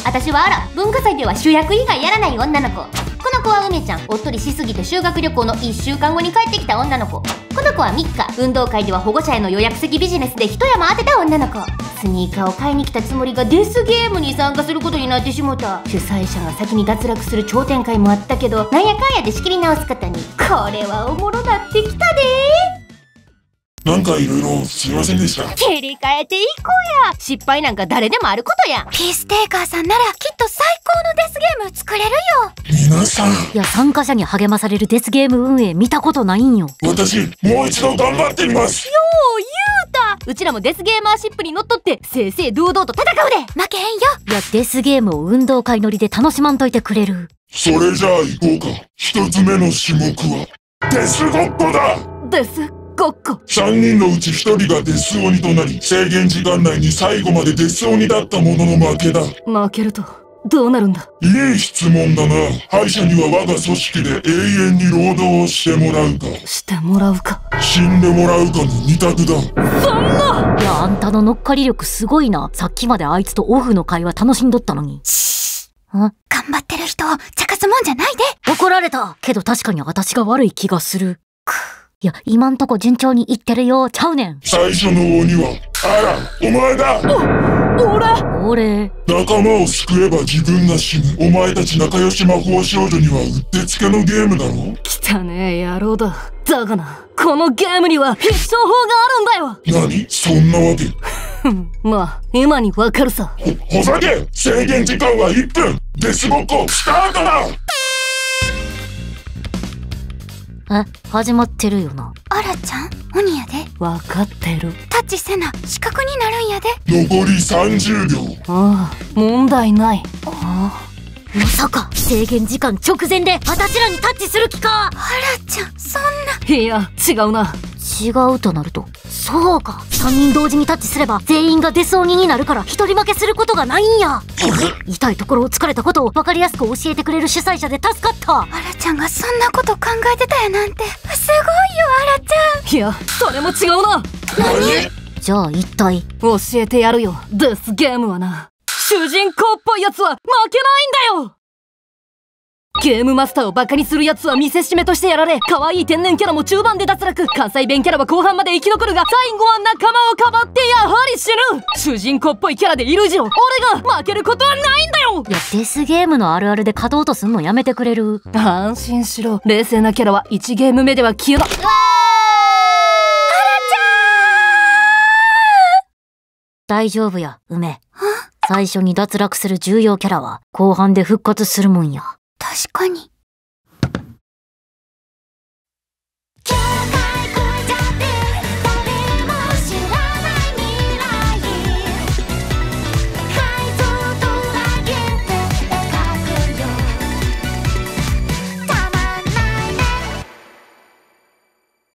私は文化祭では主役以外やらない女の子。この子は梅ちゃん。おっとりしすぎて修学旅行の1週間後に帰ってきた女の子。この子はミッカ。運動会では保護者への予約席ビジネスで一山当てた女の子。スニーカーを買いに来たつもりがデスゲームに参加することになってしもた。主催者が先に脱落する超展開もあったけど、なんやかんやで仕切り直すことに。これはおもろなってきたでなんかいろいろすいませんでした。 切り替えていこうや。失敗なんか誰でもあることや。 ピーステーカーさんならきっと最高のデスゲーム作れるよ。 皆さん、 いや、参加者に励まされるデスゲーム運営見たことないんよ。 私もう一度頑張ってみます。 よう言うた。うちらもデスゲーマーシップにのっとって正々堂々と戦うで。 負けへんよ。 いや、デスゲームを運動会乗りで楽しまんといてくれる。 それじゃあ行こうか。一つ目の種目はデスごっこだ。 デスごっこ。 3人のうち1人がデス鬼となり、制限時間内に最後までデス鬼だった者の負けだ。 負けるとどうなるんだ。 いい質問だな。敗者には我が組織で永遠に労働をしてもらうか、 してもらうか、 死んでもらうかの2択だ。 そんな。 いや、あんたの乗っかり力すごいな。さっきまであいつとオフの会話楽しんどったのに。 頑張ってる人を茶化すもんじゃないで。 怒られた。けど確かに私が悪い気がする。いや、今んとこ順調にいってるよ。ちゃうねん。 最初の鬼は、あら、お前だ。 俺。 仲間を救えば自分が死ぬ。お前たち仲良し魔法少女にはうってつけのゲームだろ。 汚ねえ野郎だ。だがな、このゲームには必勝法があるんだよ。 何？そんなわけ。 まあ、今にわかるさ。 ほざけ！制限時間は1分。デスごっこスタートだ。 始まってるよな。 あらちゃん、鬼やで。 わかってる。 タッチせな、死角になるんやで。 残り30秒。 ああ、問題ない。 まさか、制限時間直前で私らにタッチする気か。 あらちゃん、そんな。 いや、違うな。 違うとなると、そうか。3人同時にタッチすれば全員がデス鬼になるから一人負けすることがないんや。痛いところを突かれたことを分かりやすく教えてくれる主催者で助かった。 あらちゃんがそんなこと考えてたやなんて。すごいよ、あらちゃん。 いや、それも違うな。 じゃあ一体。 教えてやるよ。デスゲームはな、主人公っぽいやつは負けないんだよ。ゲームマスターをバカにするやつは見せしめとしてやられ、可愛い天然キャラも中盤で脱落、関西弁キャラは後半まで生き残るが、最後は仲間をかばってやはり死ぬ。主人公っぽいキャラでいる以上、俺が負けることはないんだよ。 いや、デスゲームのあるあるで勝とうとすんのやめてくれる？ 安心しろ。冷静なキャラは1ゲーム目では消えな。 大丈夫や、梅。最初に脱落する重要キャラは後半で復活するもんや。 確かに。